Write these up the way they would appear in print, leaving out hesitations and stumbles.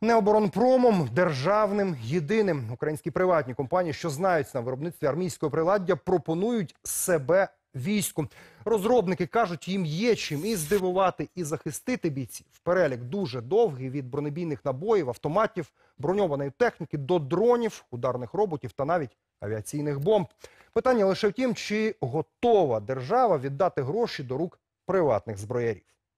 Не оборонпромом, державним, єдиним. Українські приватні компанії, що знаються на виробництві армійського приладдя, пропонують себе війську. Розробники кажуть, їм є чим і здивувати, і захистити бійців. Перелік дуже довгий – від бронебійних набоїв, автоматів, броньованої техніки до дронів, ударних роботів та навіть авіаційних бомб. Питання лише в тім, чи готова держава віддати гроші до рук приватних зброярів.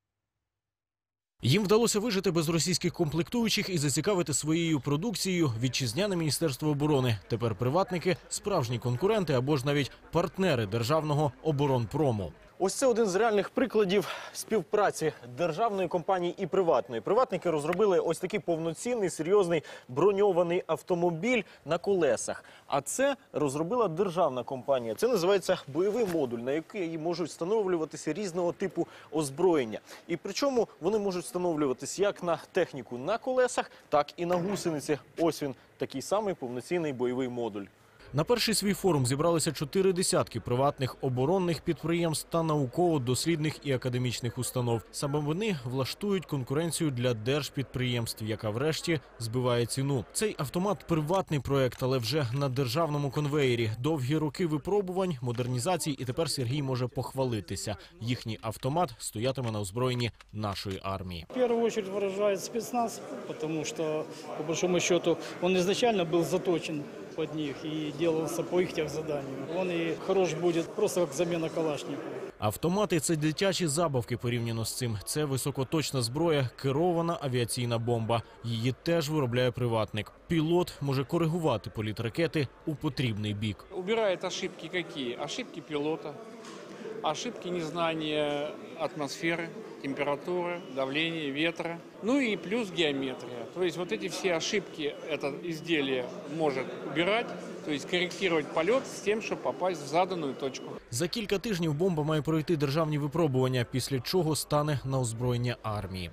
Їм вдалося вижити без російських комплектуючих і зацікавити своєю продукцією вітчизняне Міністерство оборони. Тепер приватники – справжні конкуренти або ж навіть партнери державного оборонпрому. Ось це один з реальних прикладів співпраці державної компанії і приватної. Приватники розробили ось такий повноцінний, серйозний броньований автомобіль на колесах. А це розробила державна компанія. Це називається бойовий модуль, на який можуть встановлюватися різного типу озброєння. І причому вони можуть встановлюватися як на техніку на колесах, так і на гусениці. Ось він, такий самий повноцінний бойовий модуль. На перший свій форум зібралися 4 десятки приватних оборонних підприємств та науково-дослідних і академічних установ. Саме вони влаштують конкуренцію для держпідприємств, яка врешті збиває ціну. Цей автомат – приватний проект, але вже на державному конвеєрі. Довгі роки випробувань, модернізацій, і тепер Сергій може похвалитися. Їхній автомат стоятиме на озброєнні нашої армії. В першу чергу вражає спецназ, тому що, по большому счету, він ізначально був заточен под них и делался по их техзаданию. Он и хорош будет просто как замена Калашникова. Автомати – це дитячі забавки порівняно з цим. Це високоточна зброя, керована авіаційна бомба. Її теж виробляє приватник. Пілот може коригувати політ ракети у потрібний бік. Убирает ошибки какие? Ошибки пилота, ошибки незнания атмосферы, температуры, давления, ветра. Ну и плюс геометрия. То есть вот эти все ошибки это изделие может убирать, то есть корректировать полет с тем, чтобы попасть в заданную точку. За кілька тижнів бомба має пройти державні випробування, після чого стане на озброєння армії.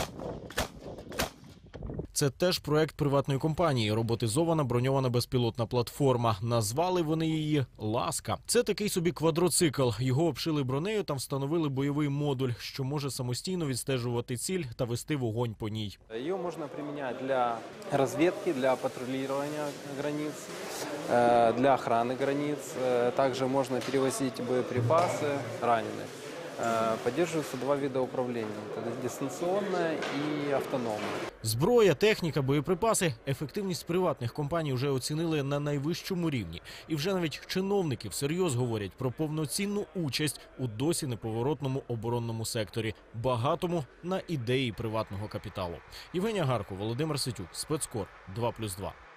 Це теж проект приватної компанії – роботизована броньована безпілотна платформа. Назвали вони її «Ласка». Це такий собі квадроцикл. Його обшили бронею та встановили бойовий модуль, що може самостійно відстежувати ціль та вести вогонь по ній. Її можна приміняти для розвідки, для патрулювання границь, для охорони границь. Також можна перевозити боєприпаси ранених. Поддерживаются 2 вида управления – дистанционное и автономное. Зброя, техніка, боєприпаси – ефективність приватних компаній вже оцінили на найвищому рівні. І вже навіть чиновники всерйоз говорять про повноцінну участь у досі неповоротному оборонному секторі, багатому на ідеї приватного капіталу. Євгенія Гарко, Володимир Ситюк, Спецкор, 2+2.